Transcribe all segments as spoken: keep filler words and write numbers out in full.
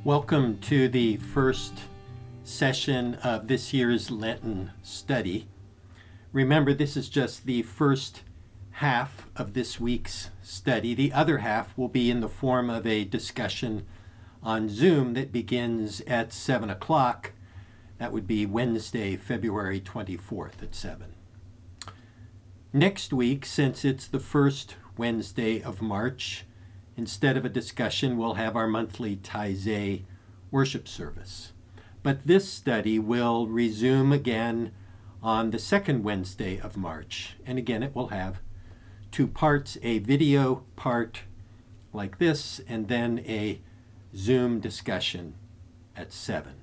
Welcome to the first session of this year's Lenten study. Remember, this is just the first half of this week's study. The other half will be in the form of a discussion on Zoom that begins at seven o'clock. That would be Wednesday, February twenty-fourth at seven. Next week, since it's the first Wednesday of March, instead of a discussion, we'll have our monthly Taizé worship service. But this study will resume again on the second Wednesday of March. And again, it will have two parts, a video part like this, and then a Zoom discussion at seven.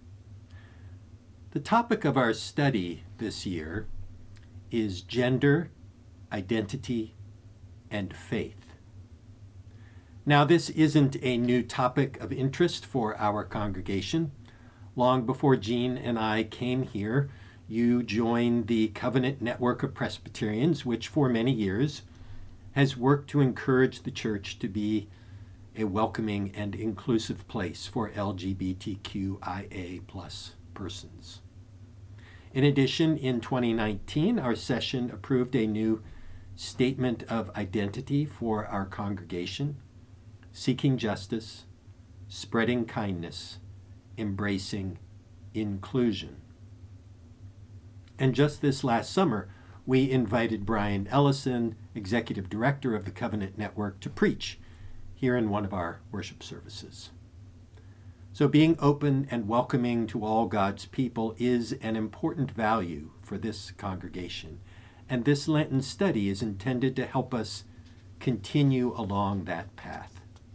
The topic of our study this year is gender, identity, and faith. Now, this isn't a new topic of interest for our congregation. Long before Jean and I came here, you joined the Covenant Network of Presbyterians, which for many years has worked to encourage the church to be a welcoming and inclusive place for L G B T Q I A plus persons. In addition, in twenty nineteen, our session approved a new statement of identity for our congregation: seeking justice, spreading kindness, embracing inclusion. And just this last summer, we invited Brian Ellison, Executive Director of the Covenant Network, to preach here in one of our worship services. So being open and welcoming to all God's people is an important value for this congregation, and this Lenten study is intended to help us continue along that path.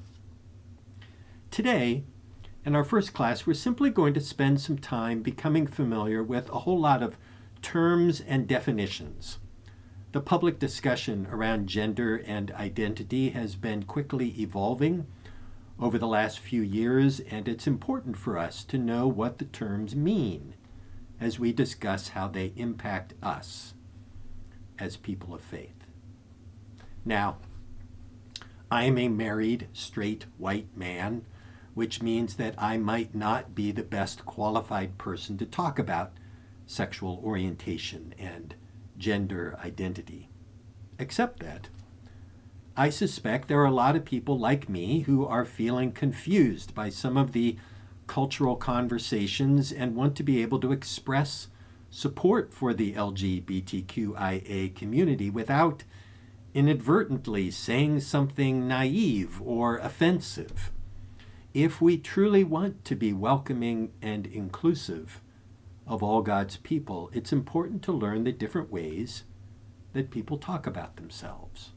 Today, in our first class, we're simply going to spend some time becoming familiar with a whole lot of terms and definitions. The public discussion around gender and identity has been quickly evolving over the last few years, and it's important for us to know what the terms mean as we discuss how they impact us as people of faith. Now, I am a married, straight, white man, which means that I might not be the best qualified person to talk about sexual orientation and gender identity. Except that I suspect there are a lot of people like me who are feeling confused by some of the cultural conversations and want to be able to express support for the L G B T Q I A community without inadvertently saying something naive or offensive. If we truly want to be welcoming and inclusive of all God's people, it's important to learn the different ways that people talk about themselves.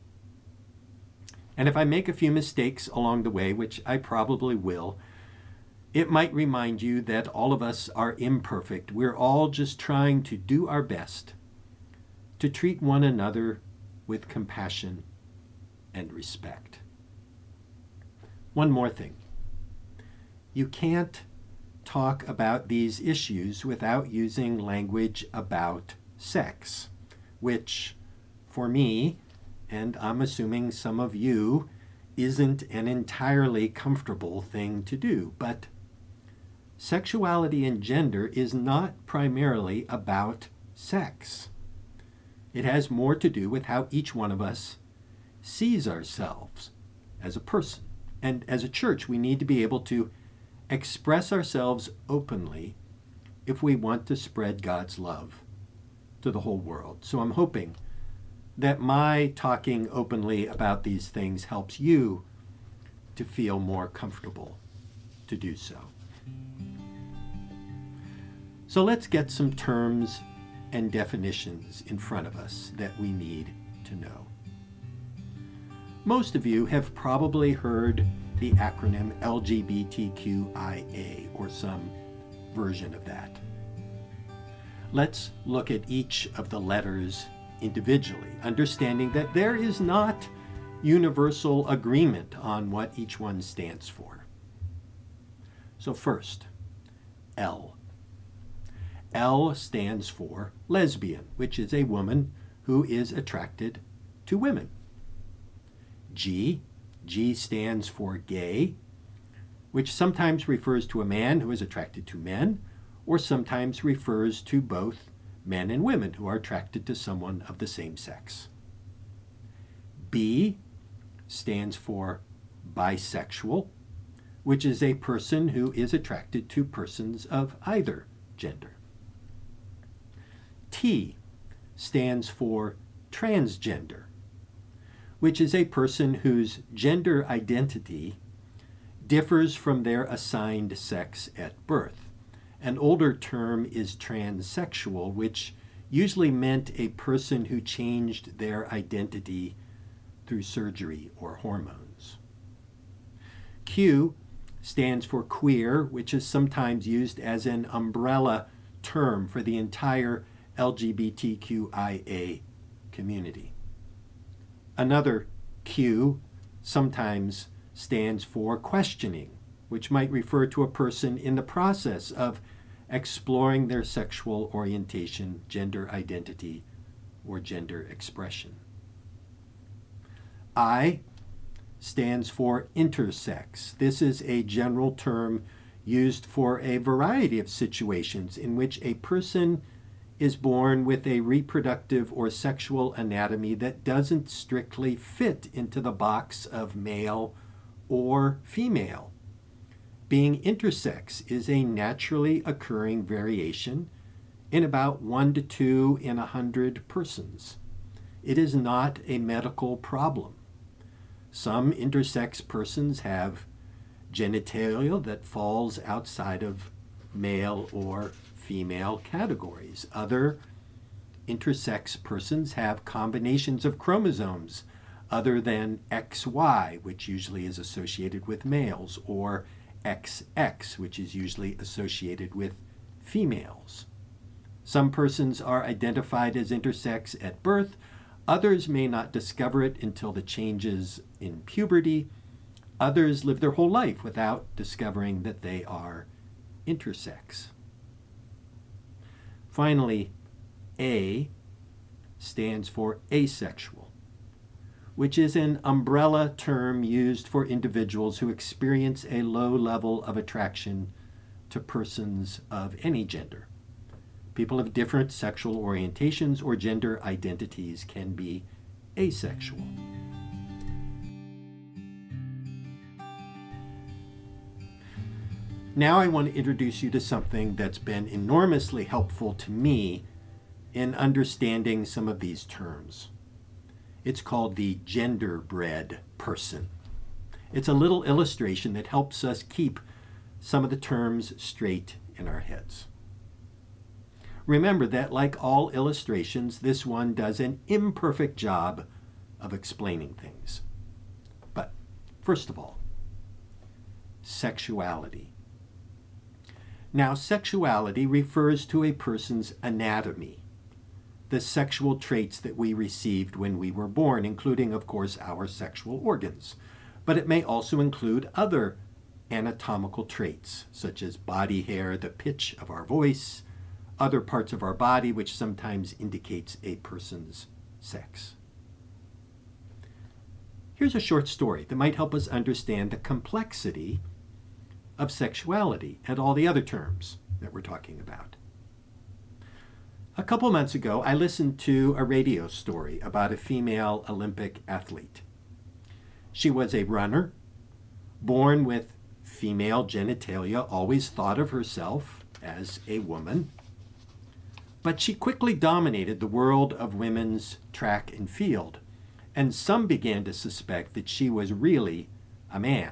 And if I make a few mistakes along the way, which I probably will, it might remind you that all of us are imperfect. We're all just trying to do our best to treat one another with compassion and respect. One more thing. You can't talk about these issues without using language about sex, which for me, and I'm assuming some of you, isn't an entirely comfortable thing to do. But sexuality and gender is not primarily about sex. It has more to do with how each one of us sees ourselves as a person. And as a church, we need to be able to express ourselves openly if we want to spread God's love to the whole world. So I'm hoping that my talking openly about these things helps you to feel more comfortable to do so. So let's get some terms and definitions in front of us that we need to know. Most of you have probably heard the acronym L G B T Q I A or some version of that. Let's look at each of the letters individually, understanding that there is not universal agreement on what each one stands for. So first, L. L stands for lesbian, which is a woman who is attracted to women. G, G stands for gay, which sometimes refers to a man who is attracted to men, or sometimes refers to both men and women who are attracted to someone of the same sex. B stands for bisexual, which is a person who is attracted to persons of either gender. T stands for transgender, which is a person whose gender identity differs from their assigned sex at birth. An older term is transsexual, which usually meant a person who changed their identity through surgery or hormones. Q stands for queer, which is sometimes used as an umbrella term for the entire L G B T Q I A community. Another Q sometimes stands for questioning, which might refer to a person in the process of exploring their sexual orientation, gender identity, or gender expression. I stands for intersex. This is a general term used for a variety of situations in which a person is born with a reproductive or sexual anatomy that doesn't strictly fit into the box of male or female. Being intersex is a naturally occurring variation in about one to two in a hundred persons. It is not a medical problem. Some intersex persons have genitalia that falls outside of male or female categories. Other intersex persons have combinations of chromosomes other than X Y, which usually is associated with males, or X X, which is usually associated with females. Some persons are identified as intersex at birth. Others may not discover it until the changes in puberty. Others live their whole life without discovering that they are intersex. Finally, A stands for asexual, which is an umbrella term used for individuals who experience a low level of attraction to persons of any gender. People of different sexual orientations or gender identities can be asexual. Now I want to introduce you to something that's been enormously helpful to me in understanding some of these terms. It's called the genderbread person. It's a little illustration that helps us keep some of the terms straight in our heads. Remember that, like all illustrations, this one does an imperfect job of explaining things. But first of all, sexuality. Now, sexuality refers to a person's anatomy, the sexual traits that we received when we were born, including, of course, our sexual organs. But it may also include other anatomical traits, such as body hair, the pitch of our voice, other parts of our body, which sometimes indicates a person's sex. Here's a short story that might help us understand the complexity of sexuality and all the other terms that we're talking about. A couple months ago, I listened to a radio story about a female Olympic athlete. She was a runner, born with female genitalia, always thought of herself as a woman, but she quickly dominated the world of women's track and field, and some began to suspect that she was really a man.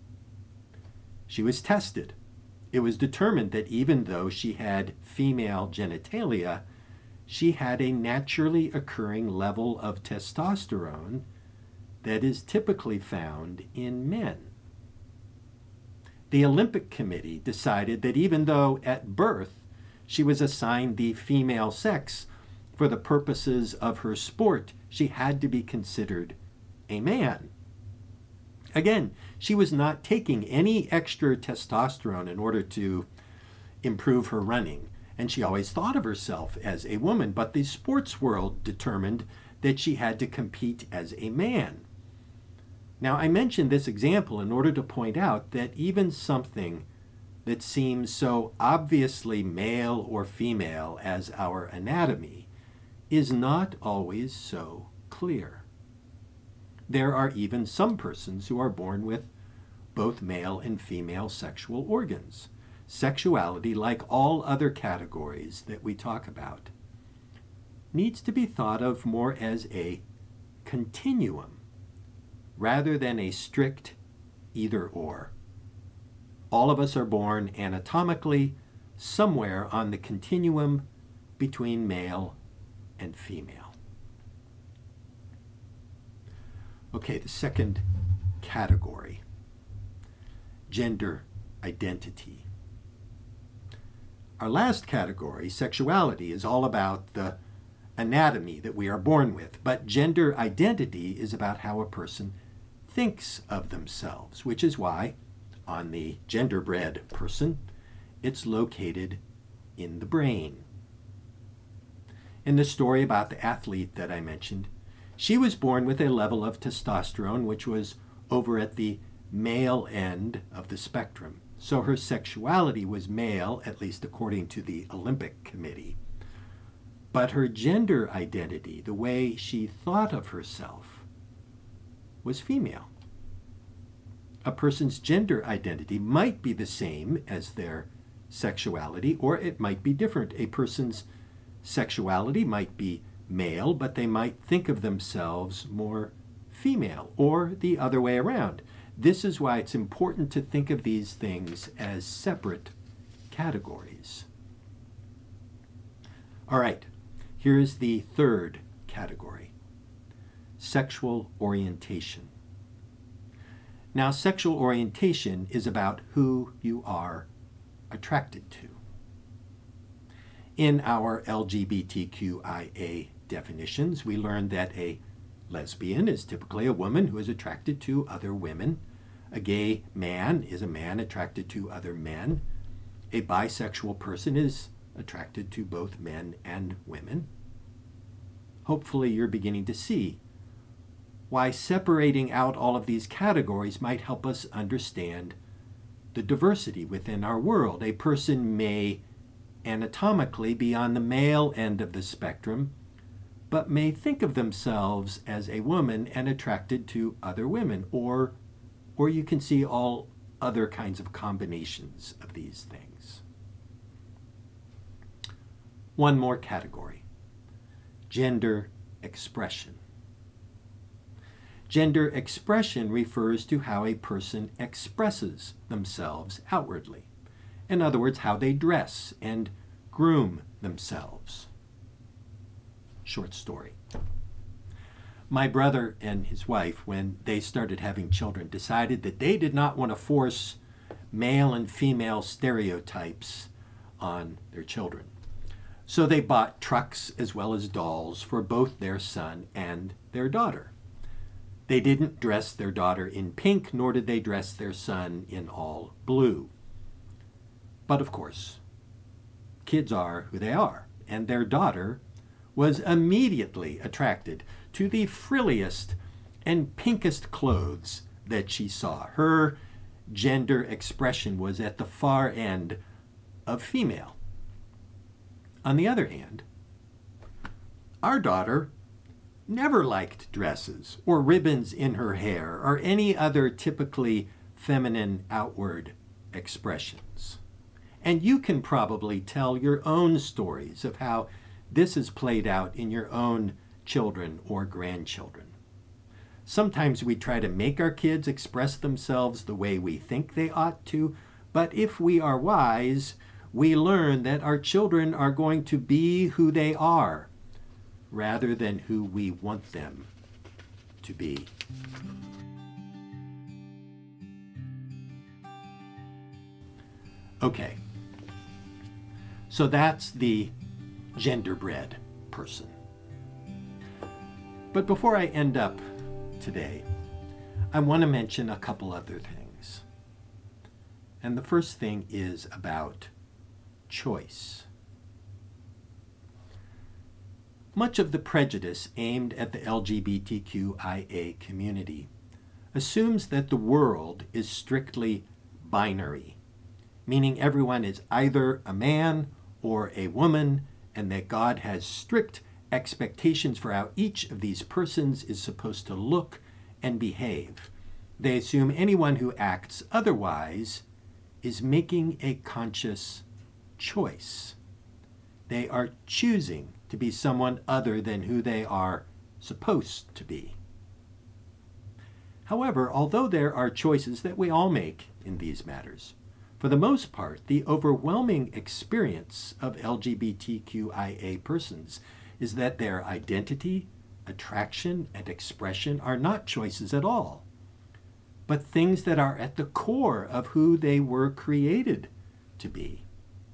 She was tested. It was determined that even though she had female genitalia, she had a naturally occurring level of testosterone that is typically found in men. The Olympic Committee decided that even though at birth she was assigned the female sex, for the purposes of her sport, she had to be considered a man. Again, she was not taking any extra testosterone in order to improve her running, and she always thought of herself as a woman, but the sports world determined that she had to compete as a man. Now, I mentioned this example in order to point out that even something that seems so obviously male or female as our anatomy is not always so clear. There are even some persons who are born with both male and female sexual organs. Sexuality, like all other categories that we talk about, needs to be thought of more as a continuum rather than a strict either-or. All of us are born anatomically somewhere on the continuum between male and female. Okay, the second category, gender identity. Our last category, sexuality, is all about the anatomy that we are born with, but gender identity is about how a person thinks of themselves, which is why on the genderbread person, it's located in the brain. In the story about the athlete that I mentioned, she was born with a level of testosterone which was over at the male end of the spectrum. So her sexuality was male, at least according to the Olympic Committee. But her gender identity, the way she thought of herself, was female. A person's gender identity might be the same as their sexuality, or it might be different. A person's sexuality might be male, but they might think of themselves more female, or the other way around. This is why it's important to think of these things as separate categories. All right, here's the third category, sexual orientation. Now, sexual orientation is about who you are attracted to. In our L G B T Q I A definitions, we learned that a lesbian is typically a woman who is attracted to other women. A gay man is a man attracted to other men. A bisexual person is attracted to both men and women. Hopefully you're beginning to see why separating out all of these categories might help us understand the diversity within our world. A person may anatomically be on the male end of the spectrum, but may think of themselves as a woman and attracted to other women, or, or you can see all other kinds of combinations of these things. One more category, gender expression. Gender expression refers to how a person expresses themselves outwardly. In other words, how they dress and groom themselves. Short story. My brother and his wife, when they started having children, decided that they did not want to force male and female stereotypes on their children. So they bought trucks as well as dolls for both their son and their daughter. They didn't dress their daughter in pink, nor did they dress their son in all blue. But of course, kids are who they are, and their daughter was immediately attracted to the frilliest and pinkest clothes that she saw. Her gender expression was at the far end of female. On the other hand, our daughter never liked dresses or ribbons in her hair or any other typically feminine outward expressions. And you can probably tell your own stories of how this is played out in your own children or grandchildren. Sometimes we try to make our kids express themselves the way we think they ought to, but if we are wise, we learn that our children are going to be who they are rather than who we want them to be. Okay, so that's the genderbread person. But before I end up today, I want to mention a couple other things. And the first thing is about choice. Much of the prejudice aimed at the L G B T Q I A community assumes that the world is strictly binary, meaning everyone is either a man or a woman, and that God has strict expectations for how each of these persons is supposed to look and behave. They assume anyone who acts otherwise is making a conscious choice. They are choosing to be someone other than who they are supposed to be. However, although there are choices that we all make in these matters, for the most part, the overwhelming experience of L G B T Q I A persons is that their identity, attraction, and expression are not choices at all, but things that are at the core of who they were created to be.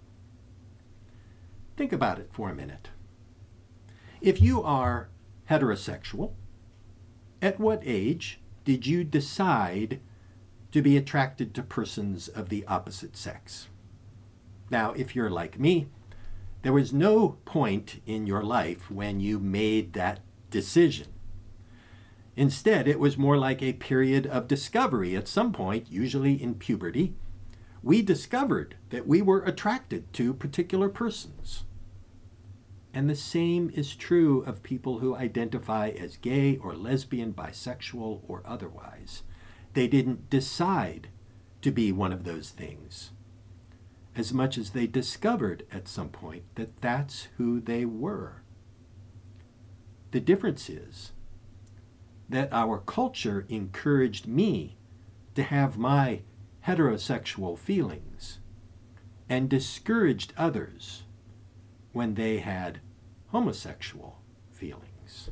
Think about it for a minute. If you are heterosexual, at what age did you decide to be attracted to persons of the opposite sex? Now, if you're like me, there was no point in your life when you made that decision. Instead, it was more like a period of discovery. At some point, usually in puberty, we discovered that we were attracted to particular persons. And the same is true of people who identify as gay or lesbian, bisexual, or otherwise. They didn't decide to be one of those things, as much as they discovered at some point that that's who they were. The difference is that our culture encouraged me to have my heterosexual feelings and discouraged others when they had homosexual feelings.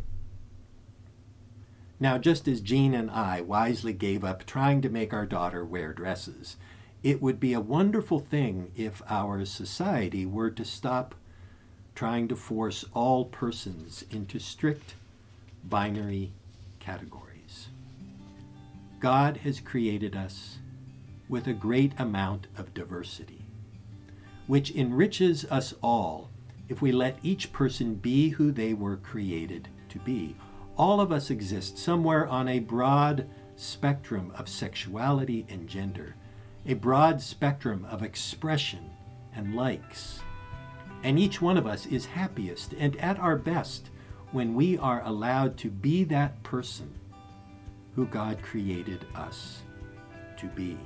Now, just as Jean and I wisely gave up trying to make our daughter wear dresses, it would be a wonderful thing if our society were to stop trying to force all persons into strict binary categories. God has created us with a great amount of diversity, which enriches us all if we let each person be who they were created to be. All of us exist somewhere on a broad spectrum of sexuality and gender, a broad spectrum of expression and likes. And each one of us is happiest and at our best when we are allowed to be that person who God created us to be.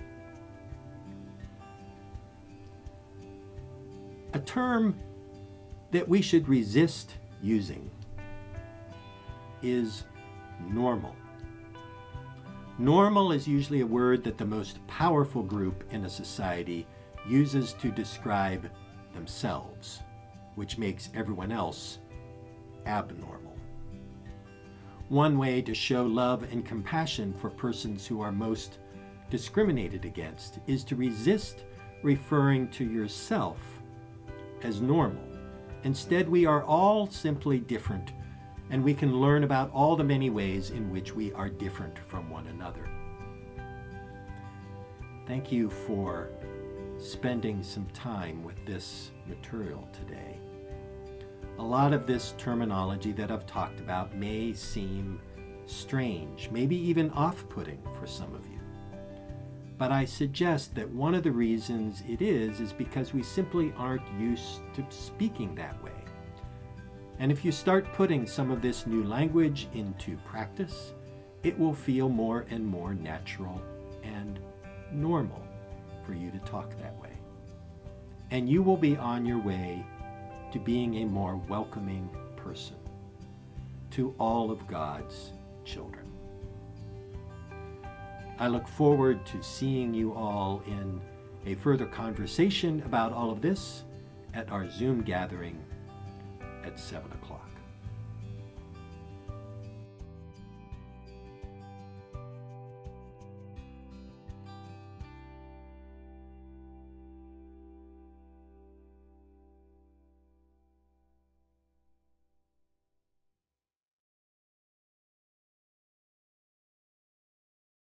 A term that we should resist using is normal. Normal is usually a word that the most powerful group in a society uses to describe themselves, which makes everyone else abnormal. One way to show love and compassion for persons who are most discriminated against is to resist referring to yourself as normal. Instead, we are all simply different, and we can learn about all the many ways in which we are different from one another. Thank you for spending some time with this material today. A lot of this terminology that I've talked about may seem strange, maybe even off-putting for some of you. But I suggest that one of the reasons it is is because we simply aren't used to speaking that way. And if you start putting some of this new language into practice, it will feel more and more natural and normal for you to talk that way. And you will be on your way to being a more welcoming person to all of God's children. I look forward to seeing you all in a further conversation about all of this at our Zoom gathering at seven o'clock.